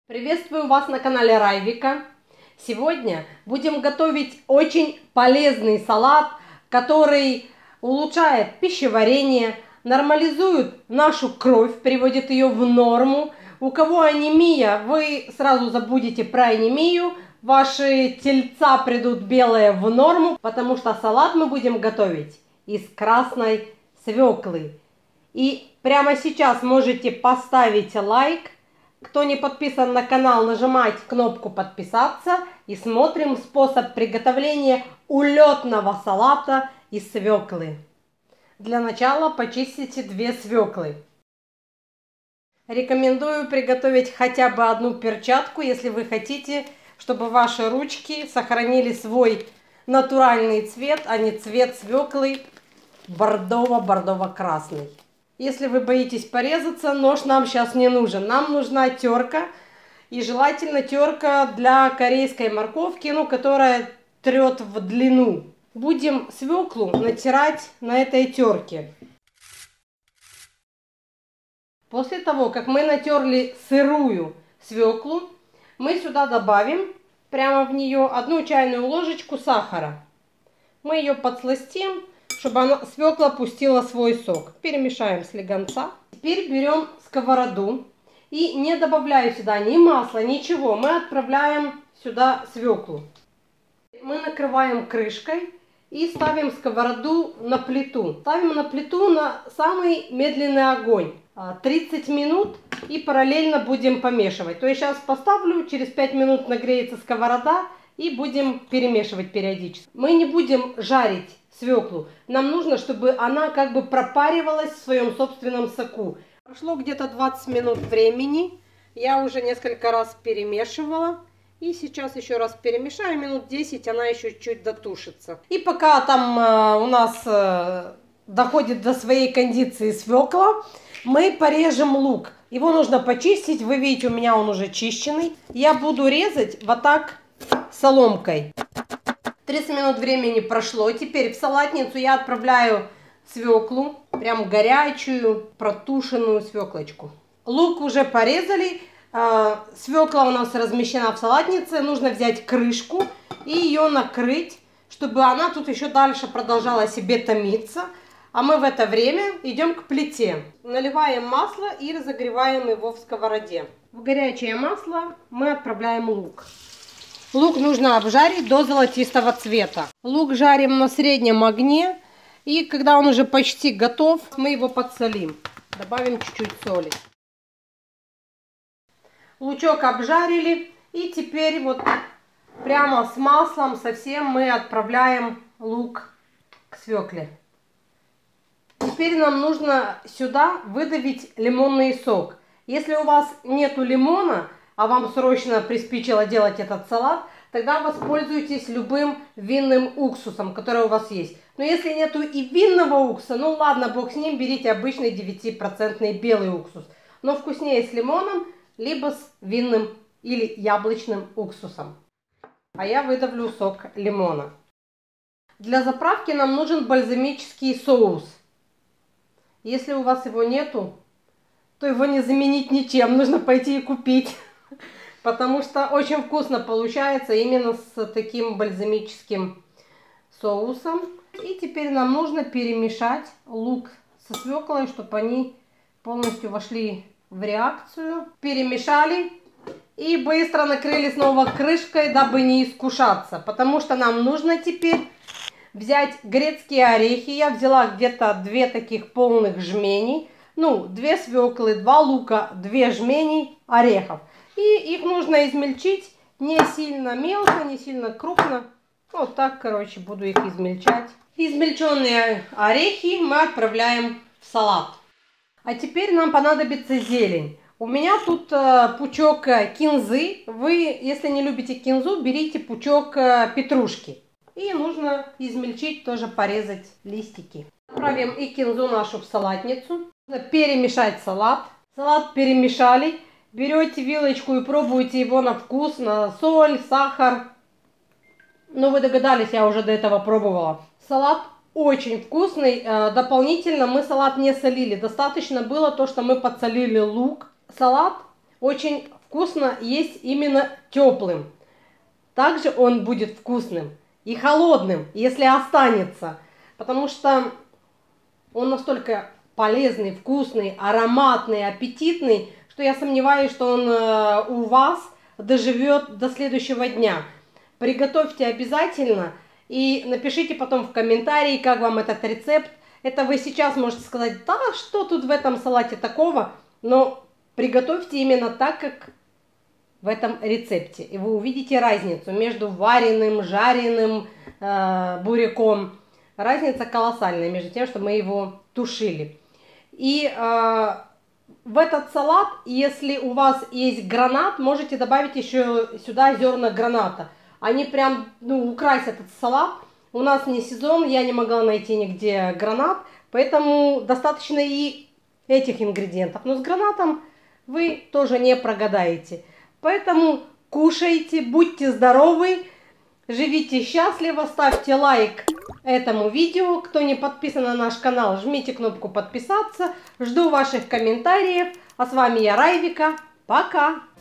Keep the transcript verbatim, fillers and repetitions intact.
Приветствую вас на канале Райвика. Сегодня будем готовить очень полезный салат, который улучшает пищеварение, нормализует нашу кровь, приводит ее в норму. У кого анемия, вы сразу забудете про анемию, ваши тельца придут белые в норму, потому что салат мы будем готовить из красной свеклы. И прямо сейчас можете поставить лайк. Кто не подписан на канал, нажимайте кнопку подписаться и смотрим способ приготовления улетного салата из свеклы. Для начала почистите две свеклы. Рекомендую приготовить хотя бы одну перчатку, если вы хотите, чтобы ваши ручки сохранили свой натуральный цвет, а не цвет свеклы бордово-бордово-красный. Если вы боитесь порезаться, нож нам сейчас не нужен. Нам нужна терка. И желательно терка для корейской морковки, ну, которая трет в длину. Будем свеклу натирать на этой терке. После того, как мы натерли сырую свеклу, мы сюда добавим прямо в нее одну чайную ложечку сахара. Мы ее подсластим, чтобы она, свекла пустила свой сок. Перемешаем слегонца. Теперь берем сковороду и не добавляю сюда ни масла, ничего. Мы отправляем сюда свеклу. Мы накрываем крышкой и ставим сковороду на плиту. Ставим на плиту на самый медленный огонь. тридцать минут и параллельно будем помешивать. То есть сейчас поставлю, через пять минут нагреется сковорода и будем перемешивать периодически. Мы не будем жарить свеклу. Нам нужно, чтобы она как бы пропаривалась в своем собственном соку. Прошло где-то двадцать минут времени. Я уже несколько раз перемешивала. И сейчас еще раз перемешаю. Минут десять она еще чуть дотушится. И пока там э, у нас э, доходит до своей кондиции свекла, мы порежем лук. Его нужно почистить. Вы видите, у меня он уже чищенный. Я буду резать вот так соломкой. тридцать минут времени прошло. Теперь в салатницу я отправляю свеклу. Прям горячую, протушенную свеклочку. Лук уже порезали. Свекла у нас размещена в салатнице. Нужно взять крышку и ее накрыть, чтобы она тут еще дальше продолжала себе томиться. А мы в это время идем к плите. Наливаем масло и разогреваем его в сковороде. В горячее масло мы отправляем лук. Лук нужно обжарить до золотистого цвета. Лук жарим на среднем огне. И когда он уже почти готов, мы его подсолим. Добавим чуть-чуть соли. Лучок обжарили. И теперь вот прямо с маслом совсем мы отправляем лук к свекле. Теперь нам нужно сюда выдавить лимонный сок. Если у вас нету лимона, а вам срочно приспичило делать этот салат, тогда воспользуйтесь любым винным уксусом, который у вас есть. Но если нету и винного уксуса, ну ладно, бог с ним, берите обычный девятипроцентный белый уксус. Но вкуснее с лимоном, либо с винным или яблочным уксусом. А я выдавлю сок лимона. Для заправки нам нужен бальзамический соус. Если у вас его нету, то его не заменить ничем, нужно пойти и купить. Потому что очень вкусно получается именно с таким бальзамическим соусом. И теперь нам нужно перемешать лук со свеклой, чтобы они полностью вошли в реакцию. Перемешали и быстро накрыли снова крышкой, дабы не искушаться. Потому что нам нужно теперь взять грецкие орехи. Я взяла где-то две таких полных жменей. Ну, две свеклы, два лука, две жмени орехов. И их нужно измельчить не сильно мелко, не сильно крупно. Вот так, короче, буду их измельчать. Измельченные орехи мы отправляем в салат. А теперь нам понадобится зелень. У меня тут э, пучок кинзы. Вы, если не любите кинзу, берите пучок э, петрушки. И нужно измельчить, тоже порезать листики. Отправим и кинзу нашу в салатницу. Перемешать салат. Салат перемешали. Берете вилочку и пробуете его на вкус, на соль, сахар. Ну, вы догадались, я уже до этого пробовала. Салат очень вкусный. Дополнительно мы салат не солили. Достаточно было то, что мы подсолили лук. Салат очень вкусно есть именно теплым. Также он будет вкусным и холодным, если останется. Потому что он настолько полезный, вкусный, ароматный, аппетитный, что я сомневаюсь, что он э, у вас доживет до следующего дня. Приготовьте обязательно и напишите потом в комментарии, как вам этот рецепт. Это вы сейчас можете сказать, да, что тут в этом салате такого, но приготовьте именно так, как в этом рецепте. И вы увидите разницу между вареным, жареным э, буряком. Разница колоссальная между тем, что мы его тушили. И э, в этот салат, если у вас есть гранат, можете добавить еще сюда зерна граната. Они прям, ну, украсят этот салат. У нас не сезон, я не могла найти нигде гранат, поэтому достаточно и этих ингредиентов. Но с гранатом вы тоже не прогадаете. Поэтому кушайте, будьте здоровы, живите счастливо, ставьте лайк этому видео. Кто не подписан на наш канал, жмите кнопку подписаться. Жду ваших комментариев. А с вами я, Райвика. Пока!